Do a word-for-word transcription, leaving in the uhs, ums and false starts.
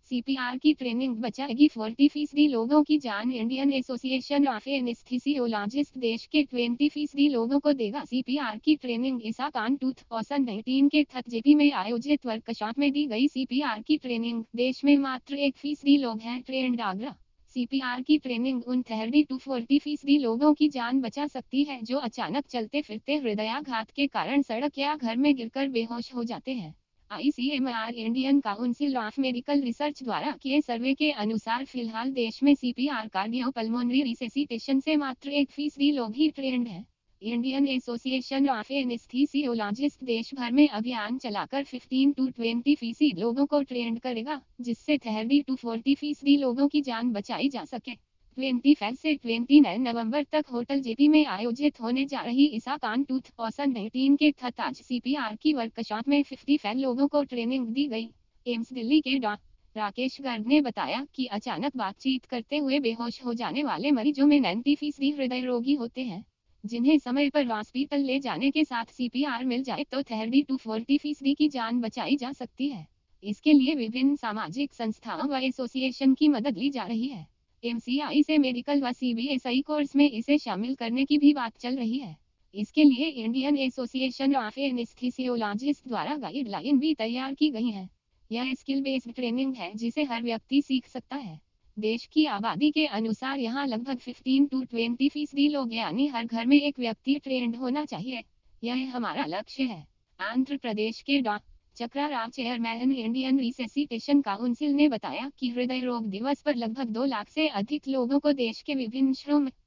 CPR की training बचाएगी चालीस फीसदी लोगों की जान। इंडियन एसोसिएशन ऑफ एनेस्थीसियोलॉजिस्ट देश के बीस फीसदी लोगों को देगा सीपीआर की ट्रेनिंग। इस साल दो हज़ार उन्नीस के तहत जेपी में आयोजित वर्कशॉप में दी गई सीपीआर की ट्रेनिंग। देश में मात्र एक फीसदी लोग हैं ट्रेंड। आगरा सीपीआर की ट्रेनिंग उन थर्टी टू फोर्टी फीसदी लोगों की जान बचा सकती है जो अचानक चलते फिरते हृदयाघात के कारण सड़क या घर में गिरकर बेहोश हो जाते हैं। ICMR Indian council of medical research द्वारा किए सर्वे के अनुसार फिलहाल देश में सीपीआर कार्डियोपल्मोनरी रिसेसिटेशन से मात्र एक फीसदी लोग ही ट्रेंड हैं। इंडियन एसोसिएशन ऑफ एनेस्थीसियोलॉजिस्ट देश भर में अभियान चलाकर पंद्रह टू बीस फीसदी लोगों को ट्रेंड करेगा, जिससे तीस टू चालीस फीसदी लोगों की जान बचाई जा सके। पच्चीस से उनतीस नवंबर तक होटल जेपी में आयोजित होने जा रही इसाकान दो हज़ार उन्नीस के तहत आज सीपीआर की वर्कशॉप में पचपन लोगों को ट्रेनिंग दी गई। एम्स दिल्ली के डॉ राकेश गर्ग ने बताया कि अचानक बातचीत करते हुए बेहोश हो जाने वाले मरीजों में नब्बे फीसदी हृदय रोगी होते हैं, जिन्हें समय पर हॉस्पिटल ले जाने के साथ सीपीआर मिल जाए तो तीस टू चालीस फीसदी की जान बचाई जा सकती है। इसके लिए विभिन्न सामाजिक संस्थाओं व एसोसिएशन की मदद ली जा रही है। एमसीआई से मेडिकल व सीबीएसई कोर्स में इसे शामिल करने की भी बात चल रही है। इसके लिए इंडियन एसोसिएशन ऑफ एनेस्थीसियोलॉजिस्ट द्वारा गाइडलाइन भी तैयार की गई है। यह स्किल बेस्ड ट्रेनिंग है जिसे हर व्यक्ति सीख सकता है। देश की आबादी के अनुसार यहाँ लगभग पंद्रह टू बीस फीसदी लोग यानी हर घर में एक व्यक्ति ट्रेंड होना चाहिए। यह हमारा लक्ष्य है। आंध्र प्रदेश के Dr Chakra Rao chairman Indian resuscitation council ने बताया कि हृदय रोग दिवस पर लगभग दो लाख से अधिक लोगों को देश के विभिन्न शहरों में